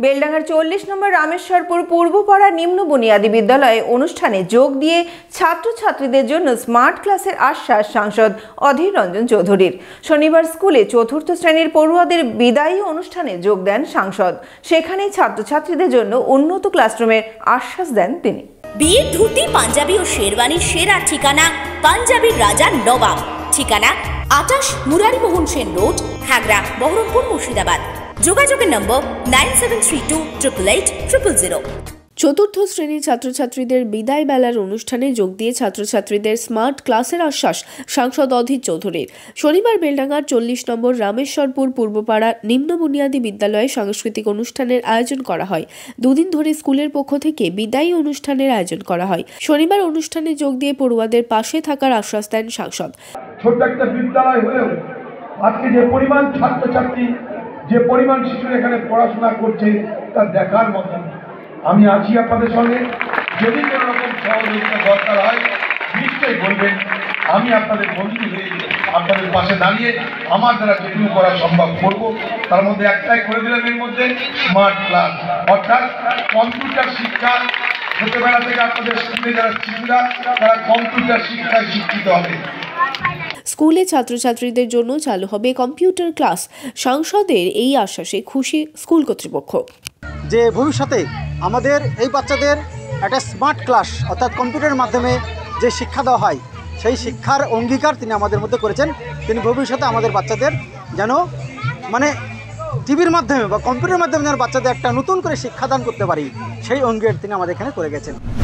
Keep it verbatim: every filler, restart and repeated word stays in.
বেলডাঙ্গার চল্লিশ নম্বর রামেশ্বরপুর পূর্বপাড়া নিম্ন বুনিয়াদী বিদ্যালয়ে অনুষ্ঠানে যোগ দিয়ে ছাত্রছাত্রীদের জন্য স্মার্ট ক্লাসের আশ্বাস সাংসদ অধীর রঞ্জন চৌধুরীর। শনিবার স্কুলে চতুর্থ শ্রেণীর পড়ুয়াদের বিদায়ী অনুষ্ঠানে যোগ দেন সাংসদ। সেখানেই ছাত্রছাত্রীদের জন্য উন্নত ক্লাসরুমের আশ্বাস দেন তিনি। বিয়ের ধুতি, পাঞ্জাবি ও শেরওয়ানির সেরা ঠিকানা পাঞ্জাবির রাজা নবাব। ঠিকানা আটাশ মুরারিমোহন সেন রোড, খাগড়া, বহরমপুর, মুর্শিদাবাদ। যোগাযোগের নম্বর nine seven three two triple eight triple zero. চতুর্থ শ্রেণীর ছাত্রছাত্রীদের বিদায় বেলার অনুষ্ঠানে যোগ দিয়ে ছাত্রছাত্রীদের স্মার্ট ক্লাসের আশ্বাস সাংসদ অধীর চৌধুরীর। শনিবার বেলডাঙ্গার চল্লিশ নম্বর রামেশ্বরপুর পূর্বপাড়া নিম্ন বুনিয়াদী বিদ্যালয়ে সাংস্কৃতিক অনুষ্ঠানের আয়োজন করা হয়। দুদিন ধরে স্কুলের পক্ষ থেকে বিদায়ী অনুষ্ঠানের আয়োজন করা হয়। শনিবার অনুষ্ঠানে যোগ দিয়ে পড়ুয়াদের পাশে থাকার আশ্বাস দেন সাংসদ। ছোট একটা বিদ্যালয় হলেও আজকে যে পরিমাণ ছাত্রছাত্রী, যে পরিমাণ শিশু এখানে পড়াশোনা করছে তা দেখার মতো। আমি আছি আপনাদের সঙ্গে, যদি কোনো রকম সহযোগিতা দরকার হয় নিশ্চয়ই বলবেন। আমি আপনাদের বন্ধু হয়ে আপনাদের পাশে দাঁড়িয়ে আমার দ্বারা যেটুকু করা সম্ভব করব। তার মধ্যে একটাই করে দিলাম, এর মধ্যে স্মার্ট ক্লাস, অর্থাৎ কম্পিউটার শিক্ষা। ছোটবেলা থেকে আপনাদের স্কুলে যারা শিশুরা তারা কম্পিউটার শিক্ষায় শিক্ষিত হবে। স্কুলে ছাত্রছাত্রীদের জন্য চালু হবে কম্পিউটার ক্লাস। সাংসদের এই আশ্বাসে খুশি স্কুল কর্তৃপক্ষ যে ভবিষ্যতে আমাদের এই বাচ্চাদের একটা স্মার্ট ক্লাস অর্থাৎ কম্পিউটারের মাধ্যমে যে শিক্ষা দেওয়া হয় সেই শিক্ষার অঙ্গীকার তিনি আমাদের মধ্যে করেছেন। তিনি ভবিষ্যতে আমাদের বাচ্চাদের যেন মানে টিভির মাধ্যমে বা কম্পিউটারের মাধ্যমে যেন বাচ্চাদের একটা নতুন করে শিক্ষাদান করতে পারি সেই অঙ্গীকার তিনি আমাদের এখানে করে গেছেন।